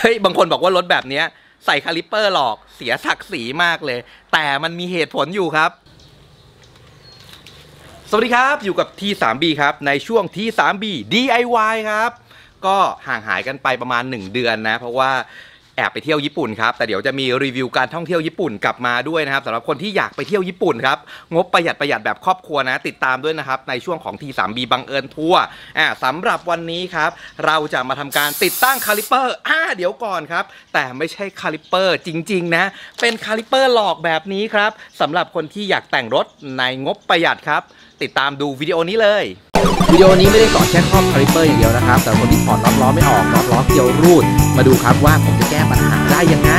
ฮ้ยบางคนบอกว่ารถแบบนี้ใส่คาลิปเปอร์หลอกเสียศักดิ์ศรีมากเลยแต่มันมีเหตุผลอยู่ครับสวัสดีครับอยู่กับ T3B ครับในช่วง T3B DIY ครับก็ห่างหายกันไปประมาณ1เดือนนะเพราะว่าแอบไปเที่ยวญี่ปุ่นครับแต่เดี๋ยวจะมีรีวิวการท่องเที่ยวญี่ปุ่นกลับมาด้วยนะครับสำหรับคนที่อยากไปเที่ยวญี่ปุ่นครับงบประหยัดแบบครอบครัวนะติดตามด้วยนะครับในช่วงของ T3B บังเอิญทัวร์สำหรับวันนี้ครับเราจะมาทำการติดตั้งคาลิปเปอร์เดี๋ยวก่อนครับแต่ไม่ใช่คาลิปเปอร์จริงๆนะเป็นคาลิปเปอร์หลอกแบบนี้ครับสำหรับคนที่อยากแต่งรถในงบประหยัดครับติดตามดูวิดีโอนี้เลยวิดีโอนี้ไม่ได้สอนแค่ครอบคาลิปเปอร์อย่างเดียวนะครับแต่คนที่ถอดน็อตล้อไม่ออกน็อตล้อเกี่ยวรูดมาดูครับว่าผมจะแก้ปัญหาได้ยังไง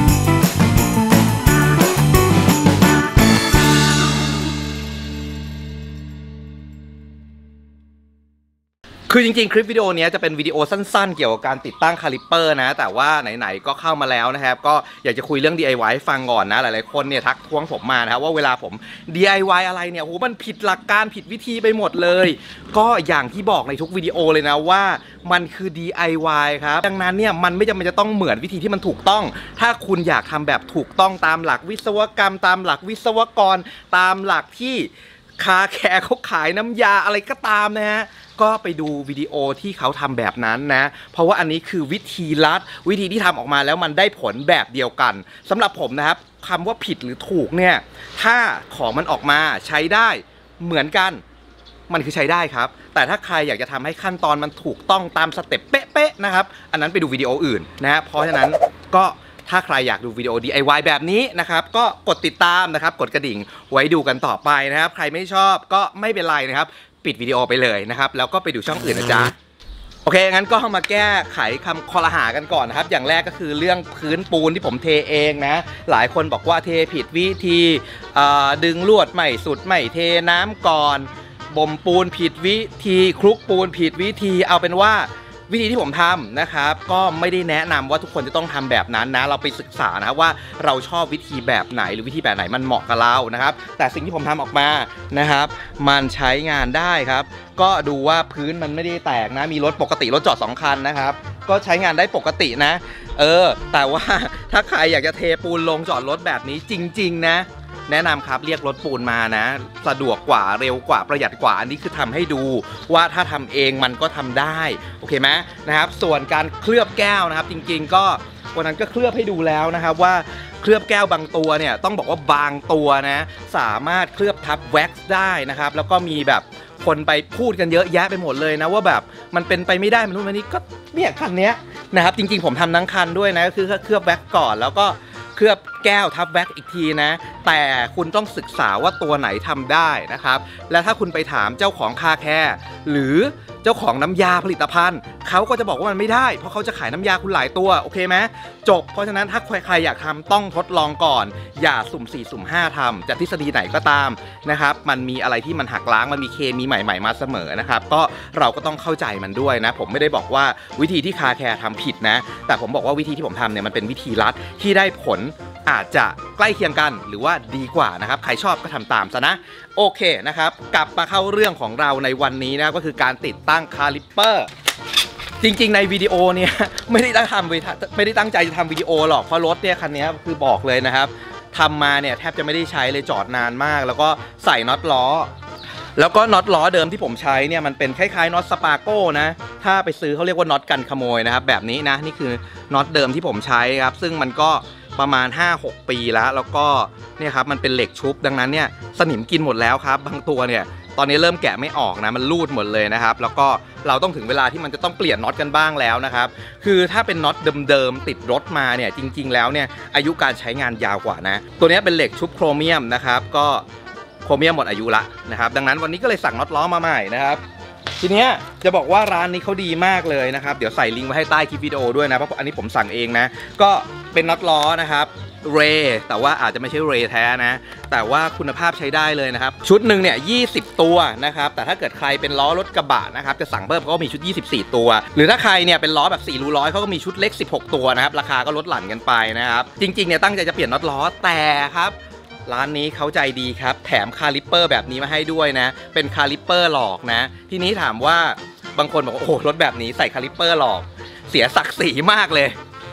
คือจริงๆคลิปวิดีโอนี้จะเป็นวิดีโอสั้นๆเกี่ยวกับการติดตั้งคาลิปเปอร์นะแต่ว่าไหนๆก็เข้ามาแล้วนะครับก็อยากจะคุยเรื่อง DIY ให้ฟังก่อนนะหลายๆคนเนี่ยทักท้วงผมมานะครับว่าเวลาผม DIY อะไรเนี่ยโหมันผิดหลักการผิดวิธีไปหมดเลยก็อย่างที่บอกในทุกวิดีโอเลยนะว่ามันคือ DIY ครับดังนั้นเนี่ยมันไม่จำเป็นจะต้องเหมือนวิธีที่มันถูกต้องถ้าคุณอยากทำแบบถูกต้องตามหลักวิศวกรรมตามหลักวิศวกรตามหลักที่คาแคร์เขาขายน้ำยาอะไรก็ตามนะฮะก็ไปดูวิดีโอที่เขาทำแบบนั้นนะเพราะว่าอันนี้คือวิธีลัดวิธีที่ทำออกมาแล้วมันได้ผลแบบเดียวกันสำหรับผมนะครับคำว่าผิดหรือถูกเนี่ยถ้าของมันออกมาใช้ได้เหมือนกันมันคือใช้ได้ครับแต่ถ้าใครอยากจะทำให้ขั้นตอนมันถูกต้องตามสเต็ปเป๊ะๆนะครับอันนั้นไปดูวิดีโออื่นนะเพราะฉะนั้นก็ถ้าใครอยากดูวิดีโอ DIY แบบนี้นะครับก็กดติดตามนะครับกดกระดิ่งไว้ดูกันต่อไปนะครับใครไม่ชอบก็ไม่เป็นไรนะครับปิดวิดีโอไปเลยนะครับแล้วก็ไปดูช่องอื่นนะจ๊ะโอเคงั้นก็มาแก้ไขคำคอรหากันก่อนนะครับอย่างแรกก็คือเรื่องพื้นปูนที่ผมเทเองนะหลายคนบอกว่าเทผิดวิธีดึงลวดไม่สุดไม่เทน้ำก่อนบ่มปูนผิดวิธีคลุกปูนผิดวิธีเอาเป็นว่าวิธีที่ผมทำนะครับก็ไม่ได้แนะนำว่าทุกคนจะต้องทำแบบนั้นนะเราไปศึกษานะครับว่าเราชอบวิธีแบบไหนหรือวิธีแบบไหนมันเหมาะกับเรานะครับแต่สิ่งที่ผมทำออกมานะครับมันใช้งานได้ครับก็ดูว่าพื้นมันไม่ได้แตกนะมีรถปกติรถจอด2คันนะครับก็ใช้งานได้ปกตินะแต่ว่าถ้าใครอยากจะเทปูนลงจอดรถแบบนี้จริงๆนะแนะนำครับเรียกรถปูนมานะสะดวกกว่าเร็วกว่าประหยัดกว่าอันนี้คือทำให้ดูว่าถ้าทำเองมันก็ทำได้โอเคไหมนะครับส่วนการเคลือบแก้วนะครับจริงๆก็วันนั้นก็เคลือบให้ดูแล้วนะครับว่าเคลือบแก้วบางตัวเนี่ยต้องบอกว่าบางตัวนะสามารถเคลือบทับแว็กซ์ได้นะครับแล้วก็มีแบบคนไปพูดกันเยอะแยะไปหมดเลยนะว่าแบบมันเป็นไปไม่ได้มันนู่นมันนี่ก็เนี่ยคันนี้นะครับจริงๆผมทำทั้งคันด้วยนะก็คือเคลือบแว็กซ์ก่อนแล้วก็เคลือบแก้วทับแว็กอีกทีนะแต่คุณต้องศึกษาว่าตัวไหนทำได้นะครับและถ้าคุณไปถามเจ้าของคาแคร์หรือเจ้าของน้ำยาผลิตภัณฑ์เขาก็จะบอกว่ามันไม่ได้เพราะเขาจะขายน้ำยาคุณหลายตัวโอเคไหมจบเพราะฉะนั้นถ้าใครอยากทำต้องทดลองก่อนอย่าสุ่ม4สุ่ม5ทำจากทฤษฎีไหนก็ตามนะครับมันมีอะไรที่มันหักล้างมันมีเคมีใหม่ๆมาเสมอนะครับก็เราก็ต้องเข้าใจมันด้วยนะผมไม่ได้บอกว่าวิธีที่คาแคร์ทำผิดนะแต่ผมบอกว่าวิธีที่ผมทำเนี่ยมันเป็นวิธีลัดที่ได้ผลอาจจะใกล้เคียงกันหรือว่าดีกว่านะครับใครชอบก็ทำตามซะนะโอเคนะครับกลับมาเข้าเรื่องของเราในวันนี้นะก็คือการติดตั้งคาลิปเปอร์จริงๆในวิดีโอเนี่ยไม่ได้ตั้งใจจะทำวิดีโอหรอกเพราะรถเนี่ยคันนี้คือบอกเลยนะครับทำมาเนี่ยแทบจะไม่ได้ใช้เลยจอดนานมากแล้วก็ใส่น็อตล้อแล้วก็น็อตล้อเดิมที่ผมใช้เนี่ยมันเป็นคล้ายๆน็อตสปาโก้นะถ้าไปซื้อเขาเรียกว่าน็อตกันขโมยนะครับแบบนี้นะนี่คือน็อตเดิมที่ผมใช้ครับซึ่งมันก็ประมาณ 5-6 ปีแล้วก็เนี่ยครับมันเป็นเหล็กชุบดังนั้นเนี่ยสนิมกินหมดแล้วครับบางตัวเนี่ยตอนนี้เริ่มแกะไม่ออกนะมันรูดหมดเลยนะครับแล้วก็เราต้องถึงเวลาที่มันจะต้องเปลี่ยนน็อตกันบ้างแล้วนะครับคือถ้าเป็นน็อตเดิมๆติดรถมาเนี่ยจริงๆแล้วเนี่ยอายุการใช้งานยาวกว่านะตัวนี้เป็นเหล็กชุบโครเมียมนะครับก็โครเมียมหมดอายุละนะครับดังนั้นวันนี้ก็เลยสั่งน็อตล้อมาใหม่นะครับทีเนี้ยจะบอกว่าร้านนี้เขาดีมากเลยนะครับเดี๋ยวใส่ลิงก์ไว้ให้ใต้คลิปวิดีโอด้วยนะเพราะอันนี้ผมสั่งเองนะก็เป็นน็อตล้อนะครับเรแต่ว่าอาจจะไม่ใช่เรแท้นะแต่ว่าคุณภาพใช้ได้เลยนะครับชุดหนึ่งเนี่ย20ตัวนะครับแต่ถ้าเกิดใครเป็นล้อรถกระบะนะครับจะสั่งเพิ่มเขาก็มีชุด24ตัวหรือถ้าใครเนี่ยเป็นล้อแบบ4รูร้อยเขาก็มีชุดเล็ก16ตัวนะครับราคาก็ลดหลั่นกันไปนะครับจริงๆเนี่ยตั้งใจจะเปลี่ยนน็อตล้อแต่ครับร้านนี้เขาใจดีครับแถมคาลิปเปอร์แบบนี้มาให้ด้วยนะเป็นคาลิปเปอร์หลอกนะทีนี้ถามว่าบางคนบอกว่าโอ้รถแบบนี้ใส่คาลิปเปอร์หลอกเสียศักดิ์ศรีมากเลย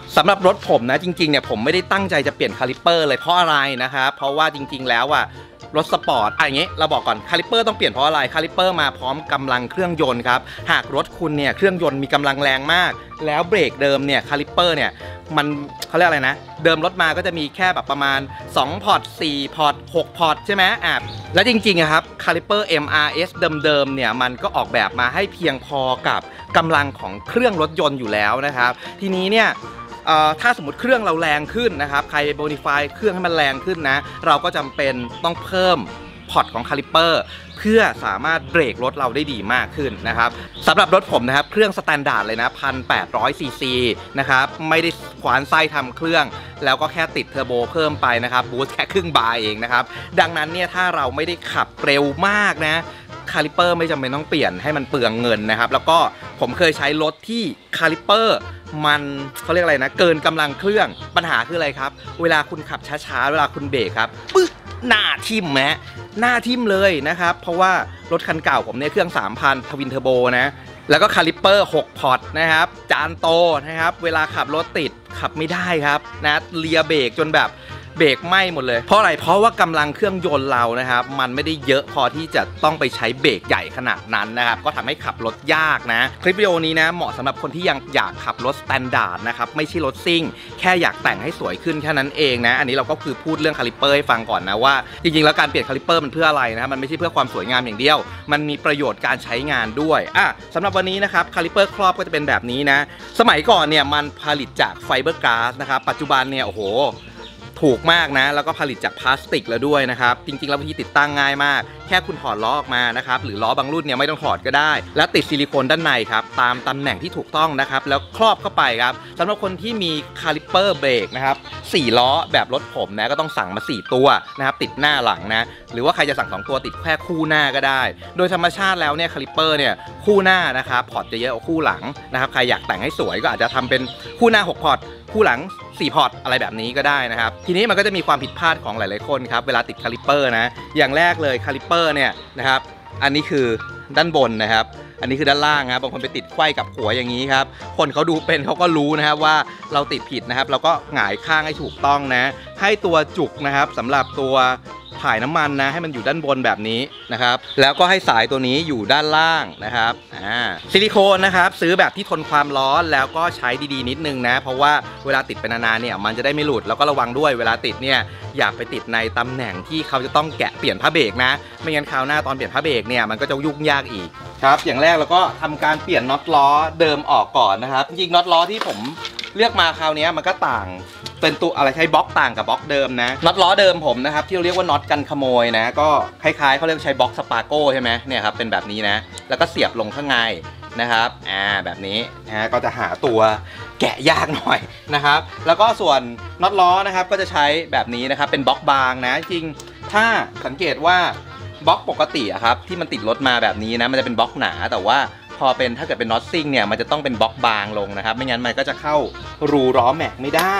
สำหรับรถผมนะจริงๆเนี่ยผมไม่ได้ตั้งใจจะเปลี่ยนคาลิปเปอร์เลยเพราะอะไรนะครับเพราะว่าจริงๆแล้วอะรถสปอร์ตอย่างงี้เราบอกก่อนคาลิปเปอร์ต้องเปลี่ยนเพราะอะไรคาลิปเปอร์มาพร้อมกำลังเครื่องยนต์ครับหากรถคุณเนี่ยเครื่องยนต์มีกำลังแรงมากแล้วเบรกเดิมเนี่ยคาลิปเปอร์เนี่ยมันเขาเรียกอะไรนะเดิมรถมาก็จะมีแค่แบบประมาณ2พอร์ต4พอร์ต6พอร์ตใช่ไหมและจริงๆครับคาลิปเปอร์ MRS เดิมๆเนี่ยมันก็ออกแบบมาให้เพียงพอกับกำลังของเครื่องรถยนต์อยู่แล้วนะครับทีนี้เนี่ยถ้าสมมติเครื่องเราแรงขึ้นนะครับใครโมดิฟายเครื่องให้มันแรงขึ้นนะเราก็จำเป็นต้องเพิ่มพอร์ตของคาลิปเปอร์เพื่อสามารถเบรกรถเราได้ดีมากขึ้นนะครับสำหรับรถผมนะครับเครื่องสแตนดาร์ดเลยนะ1,800 ซีซีนะครับไม่ได้ขวานไส้ทำเครื่องแล้วก็แค่ติดเทอร์โบเพิ่มไปนะครับบูสต์แค่ครึ่งบาร์เองนะครับดังนั้นเนี่ยถ้าเราไม่ได้ขับเร็วมากนะคาลิปเปอร์ไม่จำเป็นต้องเปลี่ยนให้มันเปลืองเงินนะครับแล้วก็ผมเคยใช้รถที่คาลิปเปอร์มันเขาเรียกอะไรนะเกินกำลังเครื่องปัญหาคืออะไรครับเวลาคุณขับช้าๆเวลาคุณเบรกครับปึ๊กหน้าทิ่มหน้าทิ่มเลยนะครับเพราะว่ารถคันเก่าผมเนี่ยเครื่อง 3,000 ทวินเทอร์โบนะแล้วก็คาลิปเปอร์6พอร์ตนะครับจานโตนะครับเวลาขับรถติดขับไม่ได้ครับนะเลียเบรกจนแบบเบรกไหม้หมดเลยเพราะอะไรเพราะว่ากำลังเครื่องยนต์เรานะครับมันไม่ได้เยอะพอที่จะต้องไปใช้เบรกใหญ่ขนาดนั้นนะครับก็ทำให้ขับรถยากนะคลิปวิดีโอนี้นะเหมาะสำหรับคนที่ยังอยากขับรถสแตนดาร์ดนะครับไม่ใช่รถซิ่งแค่อยากแต่งให้สวยขึ้นแค่นั้นเองนะอันนี้เราก็คือพูดเรื่องคาลิปเปอร์ให้ฟังก่อนนะว่าจริงๆแล้วการเปลี่ยนคาลิปเปอร์มันเพื่ออะไรนะมันไม่ใช่เพื่อความสวยงามอย่างเดียวมันมีประโยชน์การใช้งานด้วยสำหรับวันนี้นะครับคาลิปเปอร์ครอบก็จะเป็นแบบนี้นะสมัยก่อนเนี่ยมันผลิตจากไฟเบอร์ก๊าซนะครับปัจจุบันเนี่ยโอ้โหถูกมากนะแล้วก็ผลิตจากพลาสติกแล้วด้วยนะครับจริงๆแล้ววิธีติดตั้งง่ายมากแค่คุณถอดล้อออกมานะครับหรือล้อบางรุ่นเนี่ยไม่ต้องถอดก็ได้แล้วติดซิลิโคนด้านในครับตามตำแหน่งที่ถูกต้องนะครับแล้วครอบเข้าไปครับสำหรับคนที่มีคาลิปเปอร์เบรกนะครับ4ล้อแบบรถผมนะก็ต้องสั่งมา4ตัวนะครับติดหน้าหลังนะหรือว่าใครจะสั่ง2ตัวติดแค่คู่หน้าก็ได้โดยธรรมชาติแล้วเนี่ยคาลิปเปอร์เนี่ยคู่หน้านะครับพอร์ตจะเยอะกว่าคู่หลังนะครับใครอยากแต่งให้สวยก็อาจจะทำเป็นคู่หน้า6พอร์ตคู่หลัง4พอร์ตอะไรแบบนี้ก็ได้นะครับทีนี้มันก็จะมีความผิดพลาดของหลายๆคนครับเวลาติดคาลิปเปอร์นะอย่างแรกเลยคาลิปเปอร์เนี่ยนะครับอันนี้คือด้านบนนะครับอันนี้คือด้านล่างครับบางคนไปติดไขว้กับหัวอย่างนี้ครับคนเขาดูเป็นเขาก็รู้นะครับว่าเราติดผิดนะครับเราก็หงายข้างให้ถูกต้องนะให้ตัวจุกนะครับสำหรับตัวถ่ายน้ำมันนะให้มันอยู่ด้านบนแบบนี้นะครับแล้วก็ให้สายตัวนี้อยู่ด้านล่างนะครับซิลิโคนนะครับซื้อแบบที่ทนความร้อนแล้วก็ใช้ดีๆนิดนึงนะเพราะว่าเวลาติดไปนานๆเนี่ยมันจะได้ไม่หลุดแล้วก็ระวังด้วยเวลาติดเนี่ยอยากไปติดในตำแหน่งที่เขาจะต้องแกะเปลี่ยนผ้าเบรกนะไม่งั้นคราวหน้าตอนเปลี่ยนผ้าเบรกเนี่ยมันก็จะยุ่งยากอีกครับอย่างแรกเราก็ทำการเปลี่ยนน็อตล้อเดิมออกก่อนนะครับจริงๆน็อตล้อที่ผมเลือกมาคราวนี้มันก็ต่างเป็นตัวอะไรใช้บล็อกต่างกับบล็อกเดิมนะน็อตล้อเดิมผมนะครับที่เราเรียกว่าน็อตกันขโมยนะก็คล้ายๆเขาเรียกใช้บล็อกสปาโก้ใช่ไหมเนี่ยครับเป็นแบบนี้นะแล้วก็เสียบลงข้างในนะครับแบบนี้นะก็จะหาตัวแกะยากหน่อยนะครับแล้วก็ส่วนน็อตล้อนะครับก็จะใช้แบบนี้นะครับเป็นบล็อกบางนะจริงถ้าสังเกตว่าบล็อกปกติอะครับที่มันติดรถมาแบบนี้นะมันจะเป็นบล็อกหนาแต่ว่าพอเป็นถ้าเกิดเป็นน็อตซิ่งเนี่ยมันจะต้องเป็นบล็อกบางลงนะครับไม่งั้นมันก็จะเข้ารูล้อแม็กไม่ได้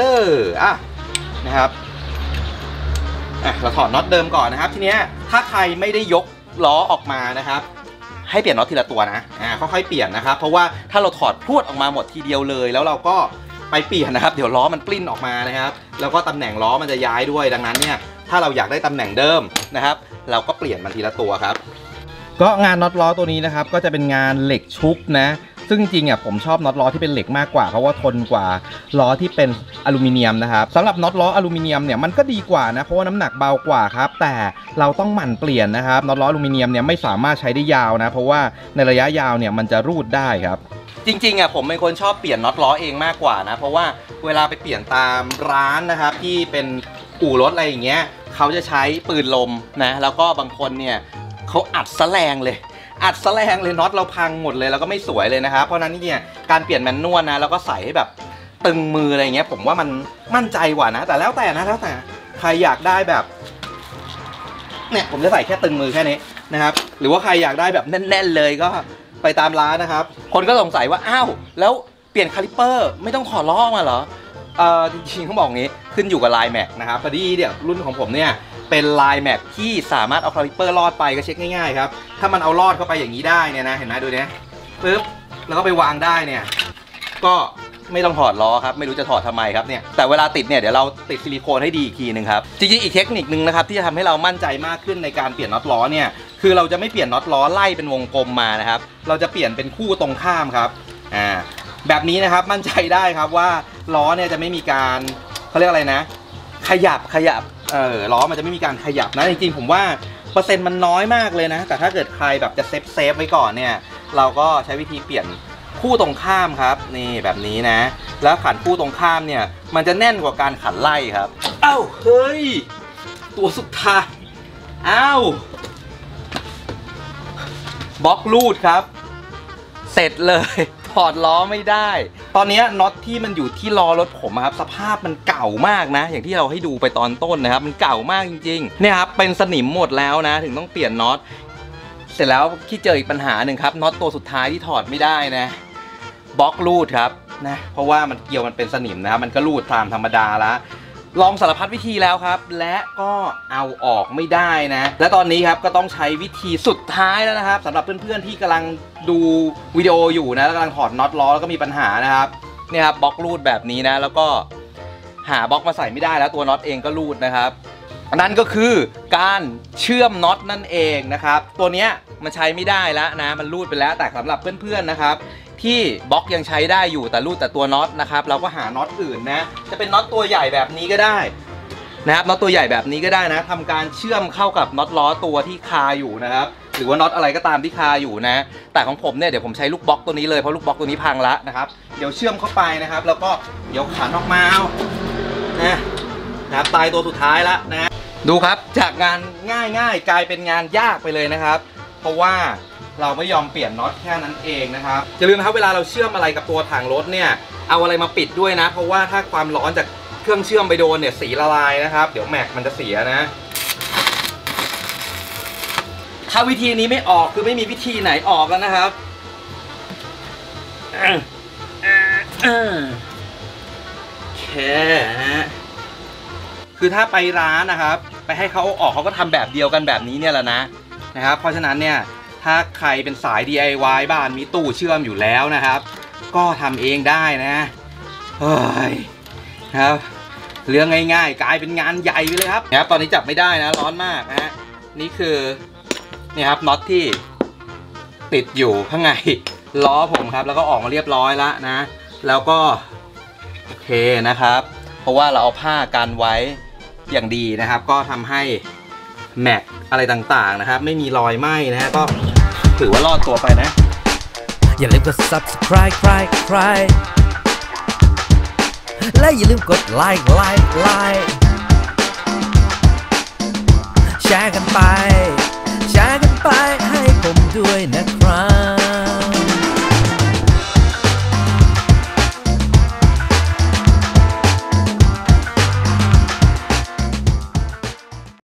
นะครับเราถอดน็อตเดิมก่อนนะครับทีเนี้ยถ้าใครไม่ได้ยกล้อออกมานะครับให้เปลี่ยนน็อตทีละตัวนะค่อยๆเปลี่ยนนะครับเพราะว่าถ้าเราถอดพรวดออกมาหมดทีเดียวเลยแล้วเราก็ไปเปลี่ยนนะครับเดี๋ยวล้อมันปลิ้นออกมานะครับแล้วก็ตำแหน่งล้อมันจะย้ายด้วยดังนั้นเนี่ยถ้าเราอยากได้ตำแหน่งเดิมนะครับเราก็เปลี่ยนมันทีละตัวครับก็งานน็อตล้อตัวนี้นะครับก็จะเป็นงานเหล็กชุบนะซึ่งจริงๆผมชอบน็อตล้อที่เป็นเหล็กมากกว่าเพราะว่าทนกว่าล้อที่เป็นอลูมิเนียมนะครับสำหรับน็อตล้ออลูมิเนียมเนี่ยมันก็ดีกว่านะเพราะว่าน้ำหนักเบากว่าครับแต่เราต้องหมั่นเปลี่ยนนะครับน็อตล้ออลูมิเนียมเนี่ยไม่สามารถใช้ได้ยาวนะเพราะว่าในระยะยาวเนี่ยมันจะรูดได้ครับจริงๆผมเป็นคนชอบเปลี่ยนน็อตล้อเองมากกว่านะเพราะว่าเวลาไปเปลี่ยนตามร้านนะครับที่เป็นอู่รถอะไรอย่างเงี้ยเขาจะใช้ปืนลมนะแล้วก็บางคนเนี่ยเขาอัดแสลงเลยน็อตเราพังหมดเลยแล้วก็ไม่สวยเลยนะครับเพราะนั้นเนี่ยการเปลี่ยนแมนนวลนะแล้วก็ใส่ให้แบบตึงมืออะไรเงี้ยผมว่ามันมั่นใจกว่านะแต่แล้วแต่ใครอยากได้แบบเนี่ยผมจะใส่แค่ตึงมือแค่นี้นะครับหรือว่าใครอยากได้แบบแน่นๆเลยก็ไปตามร้านนะครับคนก็สงสัยว่าอ้าวแล้วเปลี่ยนคาลิปเปอร์ไม่ต้องถอดล้อออกมาเหรอจริงๆเขาบอกงี้ขึ้นอยู่กับลายแม็กนะครับพอดีเนี่ยรุ่นของผมเนี่ยเป็นลายแม็กที่สามารถเอาคาลิปเปอร์ลอดไปก็เช็คง่ายๆครับถ้ามันเอาลอดเข้าไปอย่างนี้ได้เนี่ยนะเห็นไหมดูเนี่ยปึ๊บแล้วก็ไปวางได้เนี่ยก็ไม่ต้องถอดล้อครับไม่รู้จะถอดทำไมครับเนี่ยแต่เวลาติดเนี่ยเดี๋ยวเราติดซิลิโคนให้ดีอีกทีนึงครับจริงๆอีกเทคนิคนึงนะครับที่จะทำให้เรามั่นใจมากขึ้นในการเปลี่ยนน็อตล้อเนี่ยคือเราจะไม่เปลี่ยนน็อตล้อไล่เป็นวงกลมมานะครับเราจะเปลี่ยนเป็นคู่ตรงข้ามครับแบบนี้นะครับมั่นใจได้ครับว่าล้อเนี่ยจะไม่มีการเขาเรียกอะไรนะขยับล้อมันจะไม่มีการขยับนะจริงๆผมว่าเปอร์เซ็นต์มันน้อยมากเลยนะแต่ถ้าเกิดใครแบบจะเซฟไว้ก่อนเนี่ยเราก็ใช้วิธีเปลี่ยนคู่ตรงข้ามครับนี่แบบนี้นะแล้วขันคู่ตรงข้ามเนี่ยมันจะแน่นกว่าการขันไล่ครับอ้าวเฮ้ยตัวสุดท้ายอ้าวบล็อกรูดครับเสร็จเลยถอดล้อไม่ได้ตอนนี้น็อตที่มันอยู่ที่ล้อรถผมครับสภาพมันเก่ามากนะอย่างที่เราให้ดูไปตอนต้นนะครับมันเก่ามากจริงๆเนี่ยครับเป็นสนิมหมดแล้วนะถึงต้องเปลี่ยนน็อตเสร็จแล้วที่เจออีกปัญหาหนึ่งครับน็อตตัวสุดท้ายที่ถอดไม่ได้นะบล็อกรูดครับนะเพราะว่ามันเกลียวมันเป็นสนิมนะครับมันก็รูดตามธรรมดาแล้วลองสารพัดวิธีแล้วครับและก็เอาออกไม่ได้นะและตอนนี้ครับก็ต้องใช้วิธีสุดท้ายแล้วนะครับสำหรับเพื่อนๆที่กำลังดูวิดีโออยู่นะแล้วกำลังถอดน็อตล้อแล้วก็มีปัญหานะครับเนี่ยครับบล็อกรูดแบบนี้นะแล้วก็หาบล็อกมาใส่ไม่ได้แล้วตัวน็อตเองก็รูดนะครับนั่นก็คือการเชื่อมน็อตนั่นเองนะครับตัวเนี้ยมันใช้ไม่ได้แล้วนะมันรูดไปแล้วแต่สำหรับเพื่อนๆนะครับที่บล็อกยังใช้ได้อยู่แต่รูดแต่ตัวน็อตนะครับเราก็หาน็อตอื่นนะจะเป็นน็อตตัวใหญ่แบบนี้ก็ได้นะครับน็อตตัวใหญ่แบบนี้ก็ได้นะทำการเชื่อมเข้ากับน็อตล้อตัวที่คาอยู่นะครับหรือว่าน็อตอะไรก็ตามที่คาอยู่นะแต่ของผมเนี่ยเดี๋ยวผมใช้ลูกบล็อกตัวนี้เลยเพราะลูกบล็อกตัวนี้พังละนะครับเดี๋ยวเชื่อมเข้าไปนะครับแล้วก็เดี๋ยวขันออกมาเอานะครับตายตัวสุดท้ายละนะดูครับจากงานง่ายๆกลายเป็นงานยากไปเลยนะครับเพราะว่าเราไม่ยอมเปลี่ยนน็อตแค่นั้นเองนะครับอย่าลืมนะครับเวลาเราเชื่อมอะไรกับตัวถังรถเนี่ยเอาอะไรมาปิดด้วยนะเพราะว่าถ้าความร้อนจากเครื่องเชื่อมไปโดนเนี่ยสีละลายนะครับเดี๋ยวแม็กมันจะเสียนะถ้าวิธีนี้ไม่ออกคือไม่มีวิธีไหนออกแล้วนะครับแค่คือถ้าไปร้านนะครับไปให้เขาออกเขาก็ทำแบบเดียวกันแบบนี้เนี่ยแหละนะครับเพราะฉะนั้นเนี่ยถ้าใครเป็นสาย DIY บ้านมีตู้เชื่อมอยู่แล้วนะครับก็ทำเองได้นะเฮ้ยครับเรื่องง่ายๆกลายเป็นงานใหญ่ไปเลยครับตอนนี้จับไม่ได้นะร้อนมากนะฮะนี่คือนี่ครับน็อตที่ติดอยู่ข้างในล้อผมครับแล้วก็ออกมาเรียบร้อยแล้วนะแล้วก็โอเคนะครับเพราะว่าเราเอาผ้ากันไว้อย่างดีนะครับก็ทำให้แม็กอะไรต่างๆนะครับไม่มีรอยไหม้นะฮะก็ถือว่ารอดตัวไปนะอย่าลืมกด subscribe และอย่าลืมกดไลค์แชร์กันไปให้ผมด้วยนะครับ